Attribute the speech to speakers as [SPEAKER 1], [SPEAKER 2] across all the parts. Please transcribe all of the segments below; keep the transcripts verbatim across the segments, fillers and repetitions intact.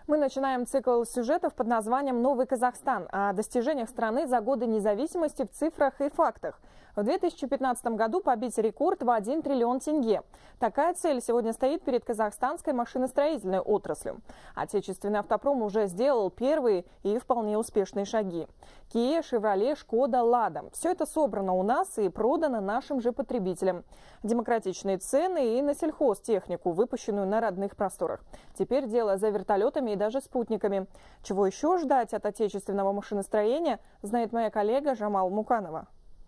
[SPEAKER 1] Мы начинаем цикл сюжетов под названием «Новый Казахстан» о достижениях страны за годы независимости в цифрах и фактах. В две тысячи пятнадцатом году побить рекорд в один триллион тенге. Такая цель сегодня стоит перед казахстанской машиностроительной отраслью. Отечественный автопром уже сделал первые и вполне успешные шаги. Kia, Chevrolet, Skoda, Lada. Все это собрано у нас и продано нашим же потребителям. Демократичные цены и на сельхозтехнику, выпущенную на родных просторах. Теперь дело за вертолетами и даже спутниками. Чего еще ждать от отечественного машиностроения, знает моя коллега Жамал Муканова.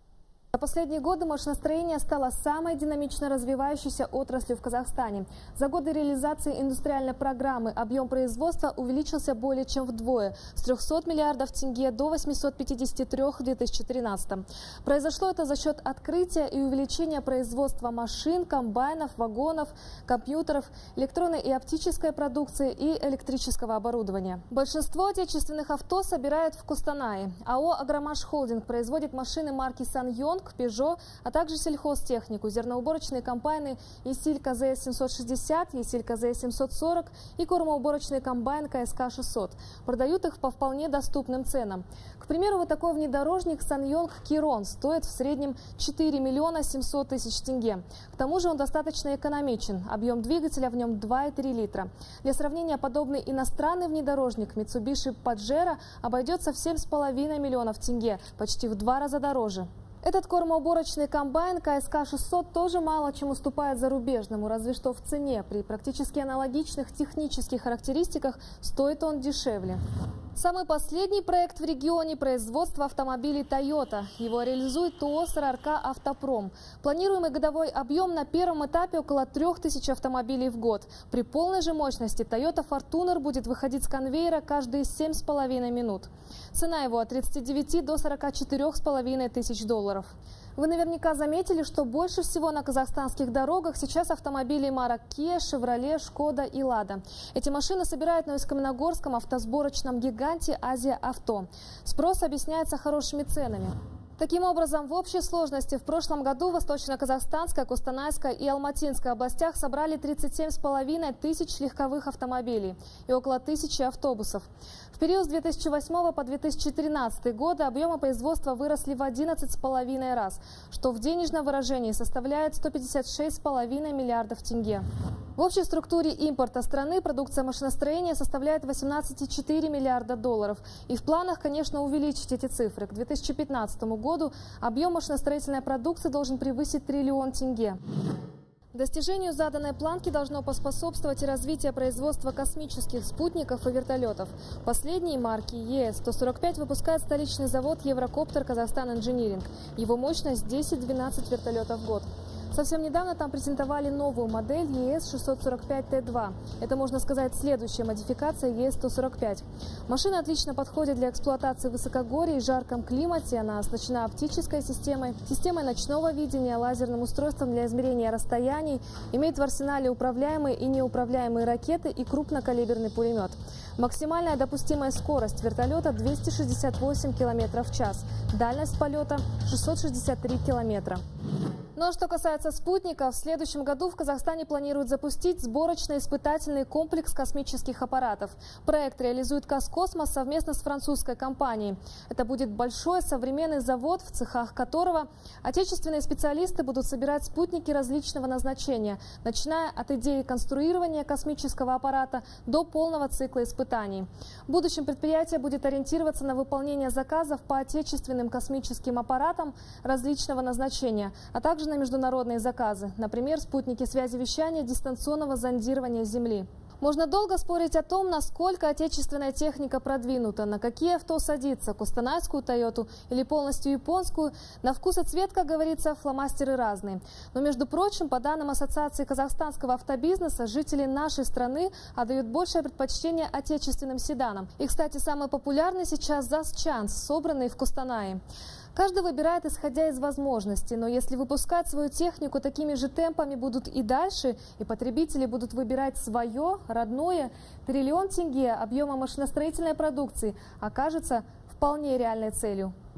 [SPEAKER 2] За последние годы машиностроение стало самой динамично развивающейся отраслью в Казахстане. За годы реализации индустриальной программы объем производства увеличился более чем вдвое – с трёхсот миллиардов тенге до восьмисот пятидесяти трёх в две тысячи тринадцатом. Произошло это за счет открытия и увеличения производства машин, комбайнов, вагонов, компьютеров, электронной и оптической продукции и электрического оборудования. Большинство отечественных авто собирают в Костанае. АО «Агромаш Холдинг» производит машины марки «Саньонг», Peugeot, а также сельхозтехнику, зерноуборочные комбайны Есиль КЗС семьсот шестьдесят, Есиль КЗС семьсот сорок и кормоуборочный комбайн КСК шестьсот. Продают их по вполне доступным ценам. К примеру, вот такой внедорожник Саньонг Кирон стоит в среднем четыре миллиона семьсот тысяч тенге. К тому же он достаточно экономичен. Объем двигателя в нем два и три литра. Для сравнения, подобный иностранный внедорожник Mitsubishi Pajero обойдется в семь с половиной миллионов тенге, почти в два раза дороже. Этот кормоуборочный комбайн КСК шестьсот тоже мало чем уступает зарубежному, разве что в цене. При практически аналогичных технических характеристиках стоит он дешевле. Самый последний проект в регионе – производство автомобилей Toyota. Его реализует ТО СРРК «Автопром». Планируемый годовой объем на первом этапе около трёх тысяч автомобилей в год. При полной же мощности Toyota Fortuner будет выходить с конвейера каждые семь с половиной минут. Цена его от тридцати девяти до сорока четырёх с половиной тысяч долларов. Вы наверняка заметили, что больше всего на казахстанских дорогах сейчас автомобилей марок Kia, Chevrolet, Skoda и Lada. Эти машины собирают на Усть-Каменогорском автосборочном гиганте Азия Авто. Спрос объясняется хорошими ценами. Таким образом, в общей сложности в прошлом году в Восточно-Казахстанской, Костанайской и Алматинской областях собрали тридцать семь с половиной тысяч легковых автомобилей и около тысячи автобусов. В период с две тысячи восьмого по две тысячи тринадцатый годы объемы производства выросли в одиннадцать с половиной раз, что в денежном выражении составляет сто пятьдесят шесть с половиной миллиардов тенге. В общей структуре импорта страны продукция машиностроения составляет восемнадцать и четыре миллиарда долларов. И в планах, конечно, увеличить эти цифры. К две тысячи пятнадцатому году объем машиностроительной продукции должен превысить триллион тенге. Достижению заданной планки должно поспособствовать и развитие производства космических спутников и вертолетов. Последние марки Е сто сорок пять выпускает столичный завод Еврокоптер Казахстан Инжиниринг. Его мощность десять-двенадцать вертолетов в год. Совсем недавно там презентовали новую модель Е шестьсот сорок пять Т два. Это, можно сказать, следующая модификация Е сто сорок пять. Машина отлично подходит для эксплуатации в высокогорье и жарком климате. Она оснащена оптической системой, системой ночного видения, лазерным устройством для измерения расстояний, имеет в арсенале управляемые и неуправляемые ракеты и крупнокалиберный пулемет. Максимальная допустимая скорость вертолета двести шестьдесят восемь километров в час. Дальность полета шестьсот шестьдесят три километра. Ну а что касается спутников, в следующем году в Казахстане планируют запустить сборочно-испытательный комплекс космических аппаратов. Проект реализует Казкосмос совместно с французской компанией. Это будет большой современный завод, в цехах которого отечественные специалисты будут собирать спутники различного назначения, начиная от идеи конструирования космического аппарата до полного цикла испытаний. В будущем предприятие будет ориентироваться на выполнение заказов по отечественным космическим аппаратам различного назначения, а также на международные заказы, например, спутники связи вещания дистанционного зондирования Земли. Можно долго спорить о том, насколько отечественная техника продвинута, на какие авто садится, костанайскую Тойоту или полностью японскую. На вкус и цвет, как говорится, фломастеры разные. Но, между прочим, по данным Ассоциации казахстанского автобизнеса, жители нашей страны отдают большее предпочтение отечественным седанам. И, кстати, самый популярный сейчас ЗАЗ Чанс, собранный в Костанае. Каждый выбирает, исходя из возможностей, но если выпускать свою технику такими же темпами будут и дальше, и потребители будут выбирать свое, родное, триллион тенге объема машиностроительной продукции окажется вполне реальной целью.